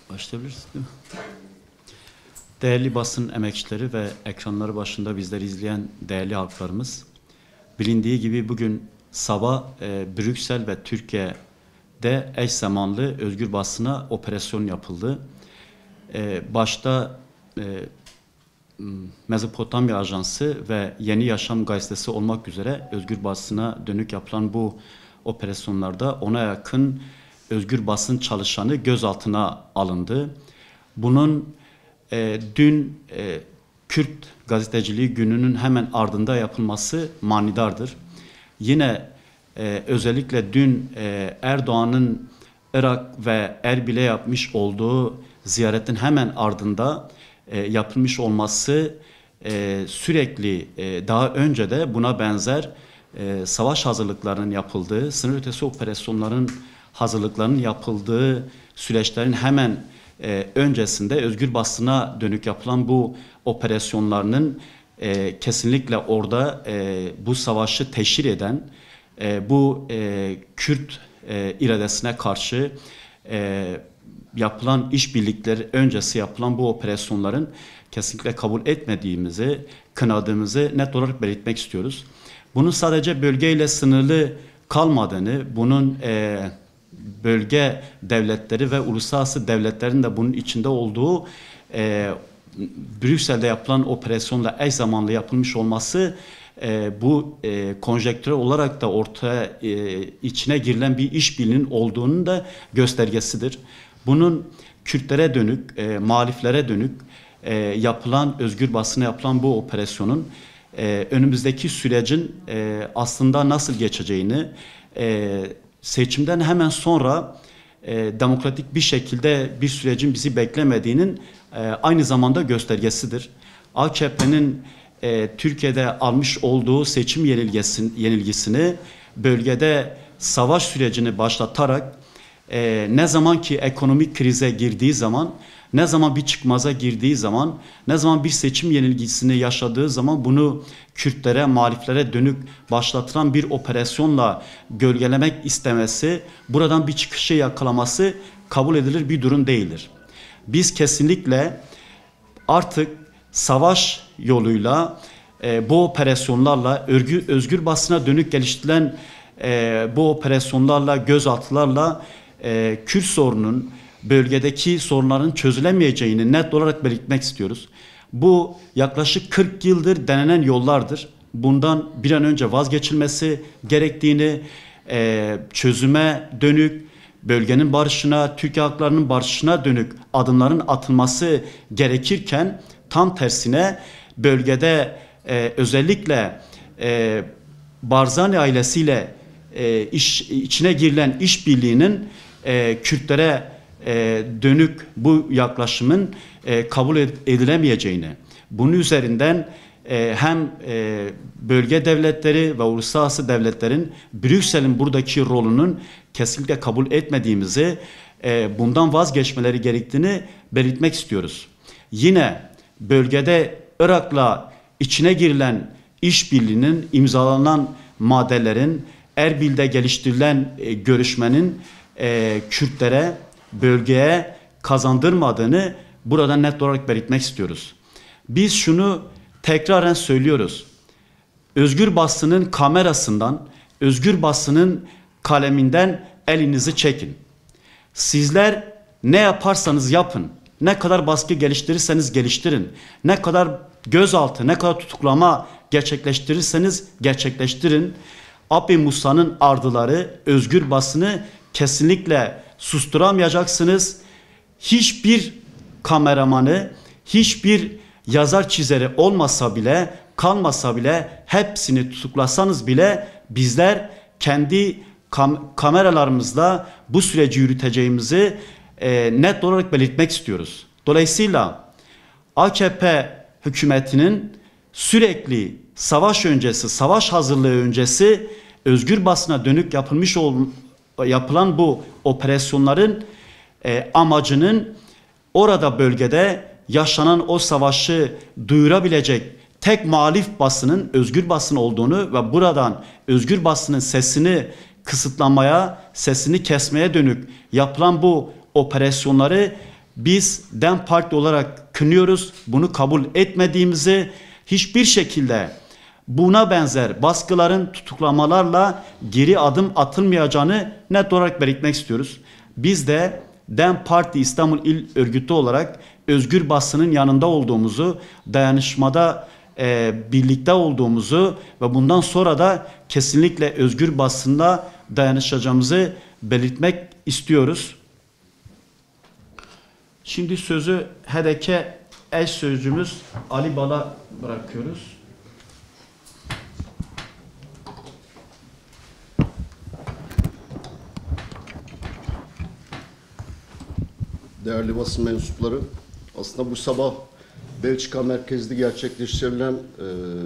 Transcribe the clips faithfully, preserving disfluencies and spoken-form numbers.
Başlayabiliriz değil mi? Değerli basın emekçileri ve ekranları başında bizleri izleyen değerli halklarımız, bilindiği gibi bugün sabah e, Brüksel ve Türkiye'de eş zamanlı özgür basına operasyon yapıldı. E, başta e, Mezopotamya Ajansı ve Yeni Yaşam Gazetesi olmak üzere özgür basına dönük yapılan bu operasyonlarda ona yakın özgür basın çalışanı gözaltına alındı. Bunun e, dün e, Kürt gazeteciliği gününün hemen ardında yapılması manidardır. Yine e, özellikle dün e, Erdoğan'ın Irak ve Erbil'e yapmış olduğu ziyaretin hemen ardında e, yapılmış olması e, sürekli e, daha önce de buna benzer e, savaş hazırlıklarının yapıldığı, sınır ötesi operasyonların hazırlıklarının yapıldığı süreçlerin hemen e, öncesinde özgür basına dönük yapılan bu operasyonlarının e, kesinlikle orada e, bu savaşı teşhir eden, e, bu e, Kürt e, iradesine karşı e, yapılan işbirlikleri öncesi yapılan bu operasyonların kesinlikle kabul etmediğimizi, kınadığımızı net olarak belirtmek istiyoruz. Bunun sadece bölgeyle sınırlı kalmadığını, bunun e, bölge devletleri ve uluslararası devletlerin de bunun içinde olduğu e, Brüksel'de yapılan operasyonla eş zamanlı yapılmış olması e, bu e, konjektür olarak da ortaya e, içine girilen bir işbirliğinin olduğunun da göstergesidir. Bunun Kürtlere dönük, e, muhaliflere dönük e, yapılan, özgür basına yapılan bu operasyonun e, önümüzdeki sürecin e, aslında nasıl geçeceğini, e, seçimden hemen sonra e, demokratik bir şekilde bir sürecin bizi beklemediğinin e, aynı zamanda göstergesidir. A K P'nin e, Türkiye'de almış olduğu seçim yenilgisini, yenilgisini bölgede savaş sürecini başlatarak e, ne zaman ki ekonomik krize girdiği zaman, ne zaman bir çıkmaza girdiği zaman, ne zaman bir seçim yenilgisini yaşadığı zaman bunu Kürtlere, muhaliflere dönük başlatılan bir operasyonla gölgelemek istemesi, buradan bir çıkışı yakalaması kabul edilir bir durum değildir. Biz kesinlikle artık savaş yoluyla e, bu operasyonlarla, örgü, özgür basına dönük geliştirilen e, bu operasyonlarla, gözaltılarla e, Kürt sorunun, bölgedeki sorunların çözülemeyeceğini net olarak belirtmek istiyoruz. Bu yaklaşık kırk yıldır denenen yollardır. Bundan bir an önce vazgeçilmesi gerektiğini, e, çözüme dönük, bölgenin barışına, Türkiye halklarının barışına dönük adımların atılması gerekirken tam tersine bölgede e, özellikle e, Barzani ailesiyle e, iş, içine girilen işbirliğinin e, Kürtlere E, dönük bu yaklaşımın e, kabul edilemeyeceğini, bunun üzerinden e, hem e, bölge devletleri ve uluslararası devletlerin Brüksel'in buradaki rolünün kesinlikle kabul etmediğimizi, e, bundan vazgeçmeleri gerektiğini belirtmek istiyoruz. Yine bölgede Irak'la içine girilen işbirliğinin, imzalanan maddelerin, Erbil'de geliştirilen e, görüşmenin e, Kürtlere, bölgeye kazandırmadığını burada net olarak belirtmek istiyoruz. Biz şunu tekraren söylüyoruz. Özgür basının kamerasından, özgür basının kaleminden elinizi çekin. Sizler ne yaparsanız yapın, ne kadar baskı geliştirirseniz geliştirin, ne kadar gözaltı, ne kadar tutuklama gerçekleştirirseniz gerçekleştirin. Abi Musa'nın ardıları özgür basını kesinlikle susturamayacaksınız. Hiçbir kameramanı, hiçbir yazar çizeri olmasa bile, kalmasa bile, hepsini tutuklasanız bile bizler kendi kam kameralarımızla bu süreci yürüteceğimizi e, net olarak belirtmek istiyoruz. Dolayısıyla A K P hükümetinin sürekli savaş öncesi, savaş hazırlığı öncesi özgür basına dönük yapılmış olduğu yapılan bu operasyonların e, amacının orada bölgede yaşanan o savaşı duyurabilecek tek muhalif basının özgür basın olduğunu ve buradan özgür basının sesini kısıtlamaya, sesini kesmeye dönük yapılan bu operasyonları Biz DEM Parti olarak kınıyoruz. Bunu kabul etmediğimizi, hiçbir şekilde buna benzer baskıların, tutuklamalarla geri adım atılmayacağını net olarak belirtmek istiyoruz. Biz de DEM Parti İstanbul İl Örgütü olarak özgür basının yanında olduğumuzu, dayanışmada e, birlikte olduğumuzu ve bundan sonra da kesinlikle özgür basında dayanışacağımızı belirtmek istiyoruz. Şimdi sözü H D K eş sözcümüz Ali Bal'a bırakıyoruz. Değerli basın mensupları, aslında bu sabah Belçika merkezli gerçekleştirilen e,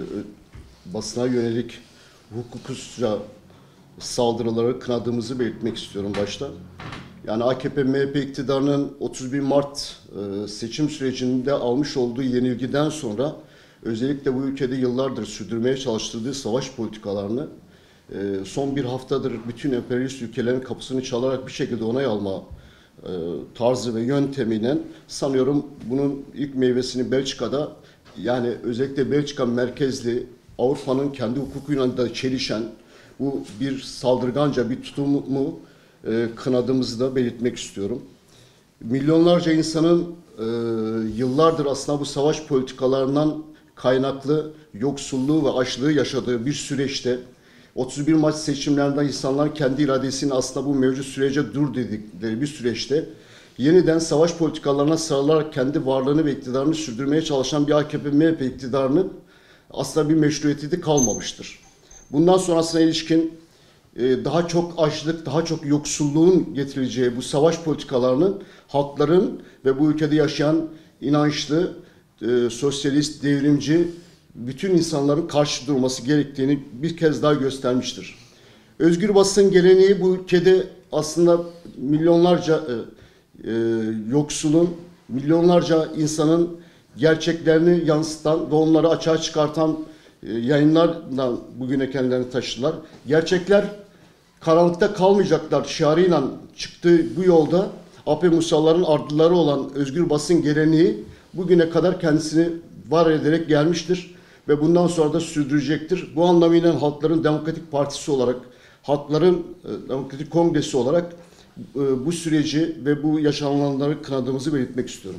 basına yönelik hukuksuzca saldırıları kınadığımızı belirtmek istiyorum başta. Yani A K P M H P iktidarının otuz bir Mart e, seçim sürecinde almış olduğu yenilgiden sonra özellikle bu ülkede yıllardır sürdürmeye çalıştırdığı savaş politikalarını e, son bir haftadır bütün emperyalist ülkelerin kapısını çalarak bir şekilde onay alma e, tarzı ve yöntemiyle sanıyorum bunun ilk meyvesini Belçika'da, yani özellikle Belçika merkezli Avrupa'nın kendi hukukuyla da çelişen bu bir saldırganca bir tutumu e, kınadığımızı da belirtmek istiyorum. Milyonlarca insanın e, yıllardır aslında bu savaş politikalarından kaynaklı yoksulluğu ve açlığı yaşadığı bir süreçte otuz bir Mart seçimlerinden insanlar kendi iradesini aslında bu mevcut sürece dur dedikleri bir süreçte yeniden savaş politikalarına sarılarak kendi varlığını ve iktidarını sürdürmeye çalışan bir A K P M H P iktidarının aslında bir meşruiyeti kalmamıştır. Bundan sonrasına ilişkin daha çok açlık, daha çok yoksulluğun getireceği bu savaş politikalarının halkların ve bu ülkede yaşayan inançlı, sosyalist, devrimci bütün insanların karşı durması gerektiğini bir kez daha göstermiştir. Özgür basın geleneği bu ülkede aslında milyonlarca e, e, yoksulun, milyonlarca insanın gerçeklerini yansıtan ve onları açığa çıkartan e, yayınlarla bugüne kendilerini taşıdılar. Gerçekler karanlıkta kalmayacaklar şiarıyla çıktığı bu yolda A P Musalların ardıları olan özgür basın geleneği bugüne kadar kendisini var ederek gelmiştir ve bundan sonra da sürdürecektir. Bu anlamıyla Halkların Demokratik Partisi olarak, Halkların Demokratik Kongresi olarak bu süreci ve bu yaşananları kınadığımızı belirtmek istiyorum.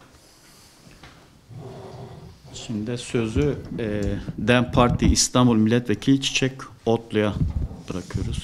Şimdi sözü e, DEM Parti İstanbul Milletvekili Çiçek Otlu'ya bırakıyoruz.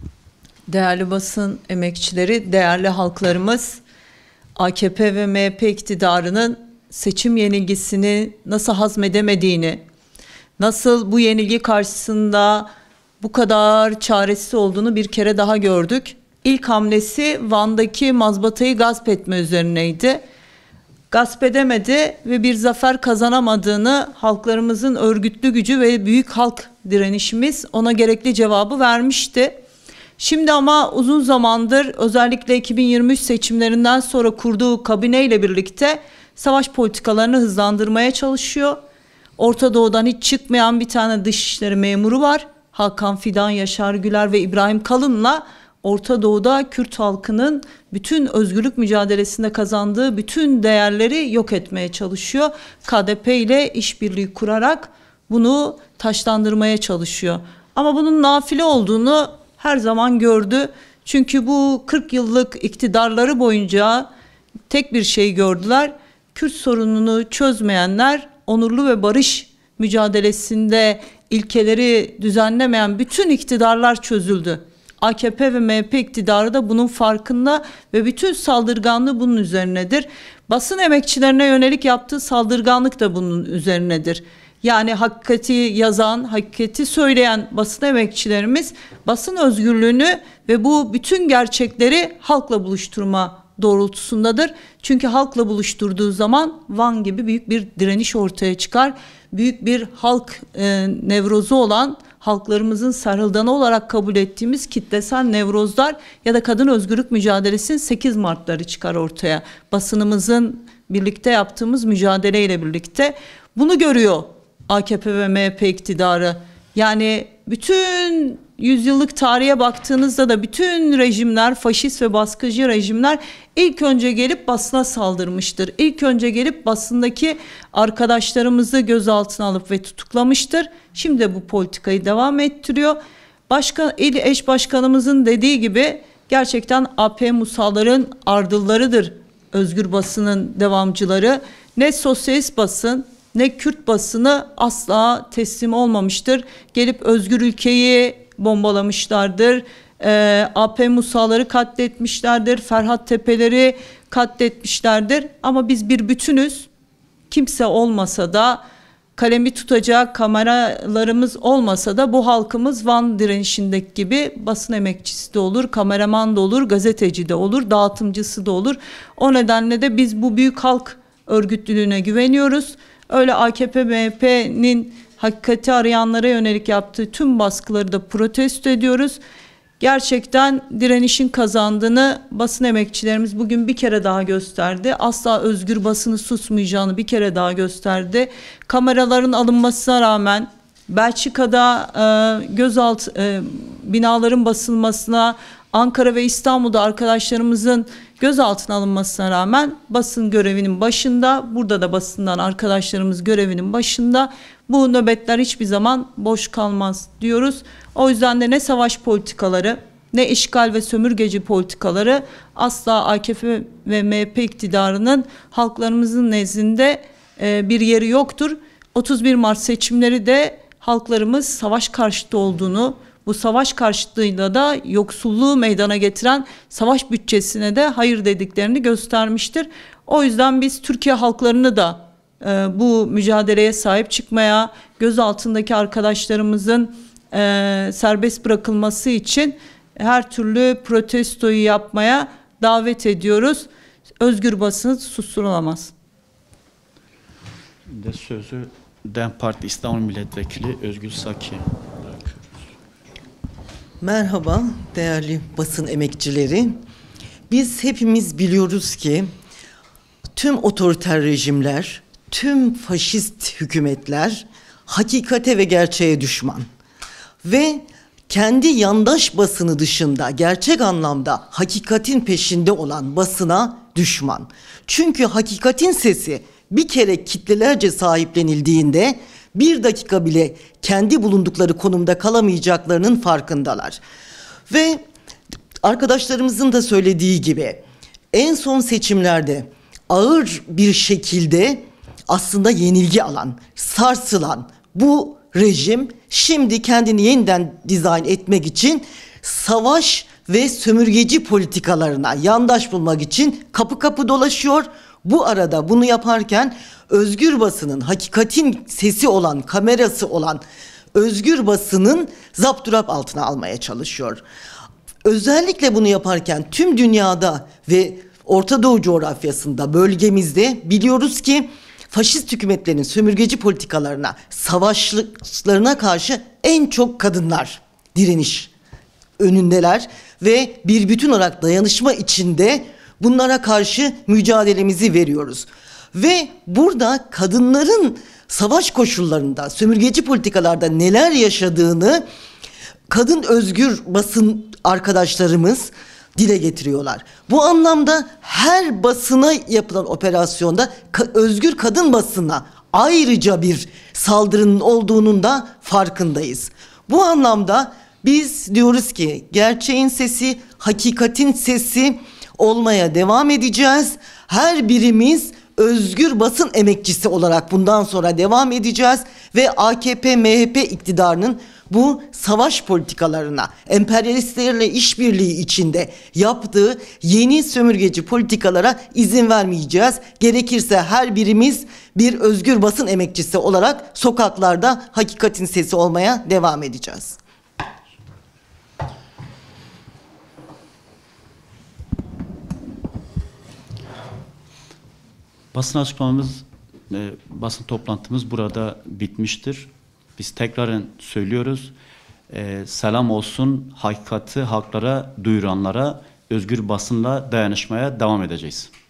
Değerli basın emekçileri, değerli halklarımız, A K P ve M H P iktidarının seçim yenilgisini nasıl hazmedemediğini, nasıl bu yenilgi karşısında bu kadar çaresiz olduğunu bir kere daha gördük. İlk hamlesi Van'daki mazbatayı gasp etme üzerineydi. Gasp edemedi ve bir zafer kazanamadığını halklarımızın örgütlü gücü ve büyük halk direnişimiz ona gerekli cevabı vermişti. Şimdi ama uzun zamandır özellikle iki bin yirmi üç seçimlerinden sonra kurduğu kabineyle birlikte savaş politikalarını hızlandırmaya çalışıyor. Orta Doğu'dan hiç çıkmayan bir tane dışişleri memuru var. Hakan Fidan, Yaşar Güler ve İbrahim Kalın'la Orta Doğu'da Kürt halkının bütün özgürlük mücadelesinde kazandığı bütün değerleri yok etmeye çalışıyor. K D P ile işbirliği kurarak bunu taşlandırmaya çalışıyor. Ama bunun nafile olduğunu her zaman gördü. Çünkü bu kırk yıllık iktidarları boyunca tek bir şey gördüler. Kürt sorununu çözmeyenler, onurlu ve barış mücadelesinde ilkeleri düzenlemeyen bütün iktidarlar çözüldü. A K P ve M H P iktidarı da bunun farkında ve bütün saldırganlığı bunun üzerinedir. Basın emekçilerine yönelik yaptığı saldırganlık da bunun üzerinedir. Yani hakikati yazan, hakikati söyleyen basın emekçilerimiz basın özgürlüğünü ve bu bütün gerçekleri halkla buluşturma doğrultusundadır. Çünkü halkla buluşturduğu zaman Van gibi büyük bir direniş ortaya çıkar. Büyük bir halk e, nevrozu olan, halklarımızın sarıldanı olarak kabul ettiğimiz kitlesel nevrozlar ya da kadın özgürlük mücadelesinin sekiz Mart'ları çıkar ortaya. Basınımızın birlikte yaptığımız mücadeleyle birlikte bunu görüyor A K P ve M H P iktidarı. Yani bütün yüzyıllık tarihe baktığınızda da bütün rejimler, faşist ve baskıcı rejimler ilk önce gelip basına saldırmıştır. İlk önce gelip basındaki arkadaşlarımızı gözaltına alıp ve tutuklamıştır. Şimdi de bu politikayı devam ettiriyor. Başkan, il eş başkanımızın dediği gibi gerçekten A P Musaların ardıllarıdır özgür basının devamcıları. Ne sosyalist basın ne Kürt basını asla teslim olmamıştır. Gelip özgür ülkeyi bombalamışlardır. Ee, A P Musaları katletmişlerdir. Ferhat Tepeleri katletmişlerdir. Ama biz bir bütünüz. Kimse olmasa da, kalemi tutacak kameralarımız olmasa da bu halkımız Van direnişindeki gibi basın emekçisi de olur, kameraman da olur, gazeteci de olur, dağıtımcısı da olur. O nedenle de biz bu büyük halk örgütlülüğüne güveniyoruz. Öyle A K P M H P'nin hakikati arayanlara yönelik yaptığı tüm baskıları da protesto ediyoruz. Gerçekten direnişin kazandığını basın emekçilerimiz bugün bir kere daha gösterdi. Asla özgür basını susmayacağını bir kere daha gösterdi. Kameraların alınmasına rağmen Belçika'da e, gözaltı e, binaların basılmasına, Ankara ve İstanbul'da arkadaşlarımızın gözaltına alınmasına rağmen basın görevinin başında, burada da basından arkadaşlarımız görevinin başında. Bu nöbetler hiçbir zaman boş kalmaz diyoruz. O yüzden de ne savaş politikaları, ne işgal ve sömürgeci politikaları asla A K P ve M H P iktidarının halklarımızın nezdinde e, bir yeri yoktur. otuz bir Mart seçimleri de halklarımız savaş karşıtı olduğunu, bu savaş karşıtlığıyla da yoksulluğu meydana getiren savaş bütçesine de hayır dediklerini göstermiştir. O yüzden biz Türkiye halklarını da e, bu mücadeleye sahip çıkmaya, gözaltındaki arkadaşlarımızın e, serbest bırakılması için her türlü protestoyu yapmaya davet ediyoruz. Özgür basın susturulamaz. De sözü DEM Parti İstanbul Milletvekili Özgül Saki. Merhaba değerli basın emekçileri. Biz hepimiz biliyoruz ki tüm otoriter rejimler, tüm faşist hükümetler hakikate ve gerçeğe düşman. Ve kendi yandaş basını dışında gerçek anlamda hakikatin peşinde olan basına düşman. Çünkü hakikatin sesi bir kere kitlelerce sahiplenildiğinde bir dakika bile kendi bulundukları konumda kalamayacaklarının farkındalar. Ve arkadaşlarımızın da söylediği gibi en son seçimlerde ağır bir şekilde aslında yenilgi alan, sarsılan bu rejim şimdi kendini yeniden dizayn etmek için savaş ve sömürgeci politikalarına yandaş bulmak için kapı kapı dolaşıyor. Bu arada bunu yaparken özgür basının, hakikatin sesi olan, kamerası olan özgür basının zapturap altına almaya çalışıyor. Özellikle bunu yaparken tüm dünyada ve Orta Doğu coğrafyasında, bölgemizde biliyoruz ki faşist hükümetlerin sömürgeci politikalarına, savaşlarına karşı en çok kadınlar direniş önündeler ve bir bütün olarak dayanışma içinde bunlara karşı mücadelemizi veriyoruz. Ve burada kadınların savaş koşullarında, sömürgeci politikalarda neler yaşadığını kadın özgür basın arkadaşlarımız dile getiriyorlar. Bu anlamda her basına yapılan operasyonda ka- özgür kadın basına ayrıca bir saldırının olduğunun da farkındayız. Bu anlamda biz diyoruz ki gerçeğin sesi, hakikatin sesi olmaya devam edeceğiz. Her birimiz özgür basın emekçisi olarak bundan sonra devam edeceğiz ve A K P M H P iktidarının bu savaş politikalarına, emperyalistlerle işbirliği içinde yaptığı yeni sömürgeci politikalara izin vermeyeceğiz. Gerekirse her birimiz bir özgür basın emekçisi olarak sokaklarda hakikatin sesi olmaya devam edeceğiz. Basın açıklamamız, e, basın toplantımız burada bitmiştir. Biz tekraren söylüyoruz. E, selam olsun hakikati halklara duyuranlara, özgür basınla dayanışmaya devam edeceğiz.